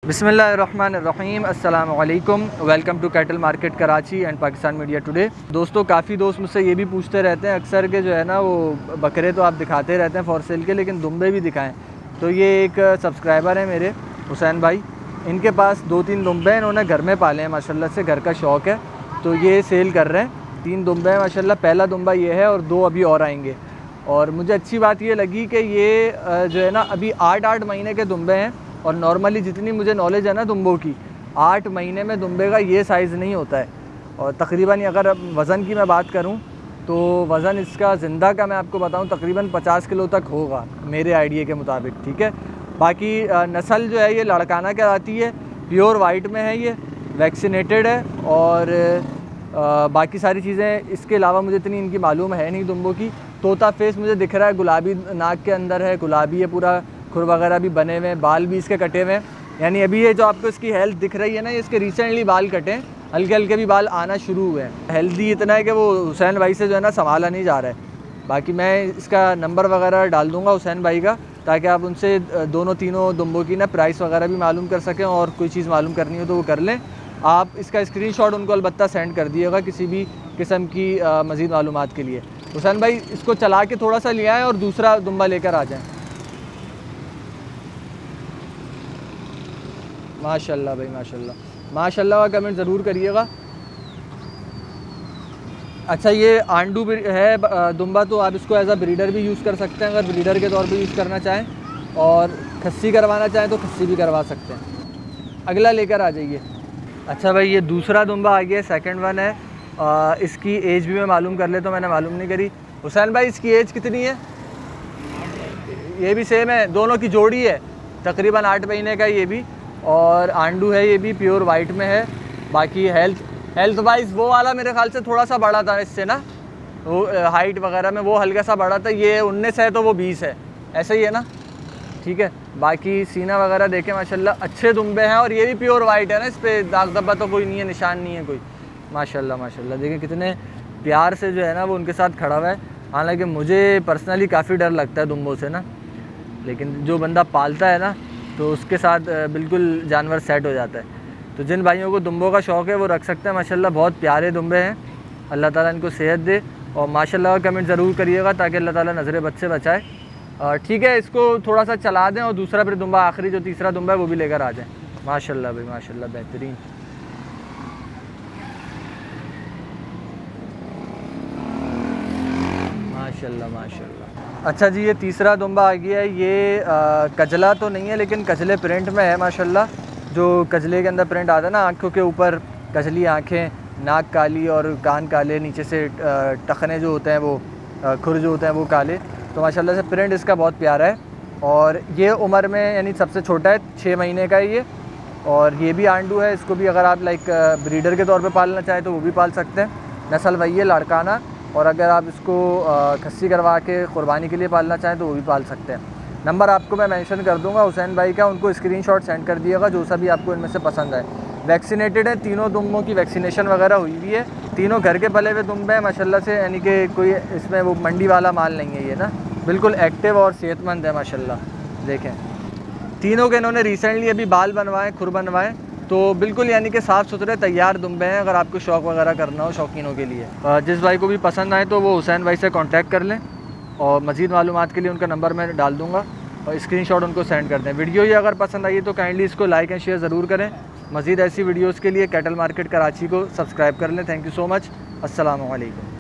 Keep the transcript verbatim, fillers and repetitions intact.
बिस्मिल्लाहिर्रहमानिर्रहीम, अस्सलाम वालेकुम। Welcome to cattle market Karachi and Pakistan media today. दोस्तों, काफ़ी दोस्त मुझसे ये भी पूछते रहते हैं अक्सर के जो है ना, वो बकरे तो आप दिखाते रहते हैं फॉर सेल के, लेकिन दुम्बे भी दिखाएं। तो ये एक सब्सक्राइबर है मेरे, हुसैन भाई, इनके पास दो तीन दुम्बे हैं, इन्होंने घर में पाले हैं माशाल्लाह से, घर का शौक़ है, तो ये सेल कर रहे हैं। तीन दुम्बे हैं माशाल्लाह, पहला दुम्बा ये है और दो अभी और आएंगे। और मुझे अच्छी बात ये लगी कि ये जो है ना, अभी आठ आठ महीने के दुम्बे हैं, और नॉर्मली जितनी मुझे नॉलेज है ना दुम्बों की, आठ महीने में दुम्बे का ये साइज़ नहीं होता है। और तकरीबन अगर अब वज़न की मैं बात करूं तो वज़न इसका ज़िंदा का मैं आपको बताऊं तकरीबन पचास किलो तक होगा मेरे आइडिया के मुताबिक, ठीक है। बाकी नस्ल जो है ये लड़काना कहलाती है, प्योर वाइट में है, ये वैक्सीनेटेड है। और आ, बाकी सारी चीज़ें इसके अलावा मुझे इतनी इनकी मालूम है नहीं दुम्बों की। तोता फेस मुझे दिख रहा है, गुलाबी नाक के अंदर है, गुलाबी है पूरा, खुर वगैरह भी बने हुए हैं, बाल भी इसके कटे हुए हैं। यानी अभी ये जो आपको इसकी हेल्थ दिख रही है ना, ये इसके रिसेंटली बाल कटे हैं, हल्के हल्के भी बाल आना शुरू हुए हैं। हेल्दी इतना है कि वो हुसैन भाई से जो है ना संभाला नहीं जा रहा है। बाकी मैं इसका नंबर वगैरह डाल दूँगा हुसैन भाई का, ताकि आप उनसे दोनों तीनों दुम्बों की ना प्राइस वगैरह भी मालूम कर सकें, और कोई चीज़ मालूम करनी हो तो वो कर लें। आप इसका स्क्रीनशॉट उनको अलबत्ता सेंड कर दिएगा किसी भी किस्म की मज़ीद मालूमात के लिए। हुसैन भाई इसको चला के थोड़ा सा ले आएँ और दूसरा दुम्बा लेकर आ जाएँ। माशाल्लाह भाई, माशाल्लाह माशाल्लाह का कमेंट ज़रूर करिएगा। अच्छा, ये आंडू है दुम्बा, तो आप इसको एज अ ब्रीडर भी यूज़ कर सकते हैं, अगर ब्रीडर के तौर पे यूज़ करना चाहें, और खस्सी करवाना चाहें तो खस्सी भी करवा सकते हैं। अगला लेकर आ जाइए। अच्छा भाई, ये दूसरा दुम्बा आ गया, सेकंड वन है। आ, इसकी एज भी मैं मालूम कर ले, तो मैंने मालूम नहीं करी। हुसैन भाई इसकी एज कितनी है? ये भी सेम है, दोनों की जोड़ी है, तकरीबन आठ महीने का ये भी, और आंडू है, ये भी प्योर वाइट में है। बाकी हेल्थ हेल्थ वाइज वो वाला मेरे ख्याल से थोड़ा सा बड़ा था इससे ना, वो हाइट वगैरह में वो हल्का सा बड़ा था। ये उन्नीस है तो वो बीस है, ऐसा ही है ना, ठीक है। बाकी सीना वगैरह देखें माशाल्लाह, अच्छे दुम्बे हैं, और ये भी प्योर वाइट है ना, इस पर दाग धब्बा तो कोई नहीं है, निशान नहीं है कोई। माशाल्लाह माशाल्लाह, देखें कितने प्यार से जो है ना वो उनके साथ खड़ा हुआ है। हालांकि मुझे पर्सनली काफ़ी डर लगता है दुम्बों से ना, लेकिन जो बंदा पालता है ना तो उसके साथ बिल्कुल जानवर सेट हो जाता है। तो जिन भाइयों को दुम्बों का शौक़ है वो रख सकते हैं माशाल्लाह, बहुत प्यारे दुम्बे हैं। अल्लाह ताला इनको सेहत दे, और माशाल्लाह का कमेंट ज़रूर करिएगा ताकि अल्लाह ताला नज़र बद से बचाए। ठीक है, इसको थोड़ा सा चला दें और दूसरा फिर दुम्बा, आखिरी जो तीसरा दुम्बा है वो भी लेकर आ जाएँ। माशाल्लाह भाई माशाल्लाह, बेहतरीन। माशाल्लाह माशाल्लाह। अच्छा जी, ये तीसरा दुम्बा आ गया है। ये आ, कजला तो नहीं है, लेकिन कजले प्रिंट में है माशाल्लाह। जो कजले के अंदर प्रिंट आता है ना, आँखों के ऊपर कजली आँखें, नाक काली और कान काले, नीचे से टखने जो होते हैं वो, खुर जो होते हैं वो काले। तो माशाल्लाह से प्रिंट इसका बहुत प्यारा है। और ये उम्र में यानी सबसे छोटा है, छः महीने का है ये। और ये भी आंडू है, इसको भी अगर आप लाइक ब्रीडर के तौर पे पालना चाहें तो वो भी पाल सकते हैं। नस्ल वही है, लड़काना। और अगर आप इसको खस्सी करवा के क़ुरबानी के लिए पालना चाहें तो वो भी पाल सकते हैं। नंबर आपको मैं मेंशन कर दूंगा हुसैन भाई का, उनको स्क्रीनशॉट सेंड कर दिएगा जो सा भी आपको इनमें से पसंद आए। वैक्सीनेटेड है, तीनों दुम्बों की वैक्सीनेशन वगैरह हुई हुई है, तीनों घर के पले हुए दुम्बे हैं माशाल्लाह से। यानी कि कोई इसमें वो मंडी वाला माल नहीं है ये ना, बिल्कुल एक्टिव और सेहतमंद है माशाल्लाह। देखें, तीनों के इन्होंने रिसेंटली अभी बाल बनवाएँ, खुर बनवाएँ, तो बिल्कुल यानी कि साफ़ सुथरे तैयार दुम्बे हैं। अगर आपको शौक़ वगैरह करना हो शौकीनों के लिए, जिस भाई को भी पसंद आए तो वो हुसैन भाई से कांटेक्ट कर लें, और मज़ीद मालूमात के लिए उनका नंबर मैं डाल दूँगा, और स्क्रीनशॉट उनको सेंड कर दें। वीडियो ये अगर पसंद आई तो काइंडली इसको लाइक एंड शेयर ज़रूर करें। मज़ीद ऐसी वीडियोज़ के लिए कैटल मार्केट कराची को सब्सक्राइब कर लें। Thank you so much. अस्सलाम वालेकुम।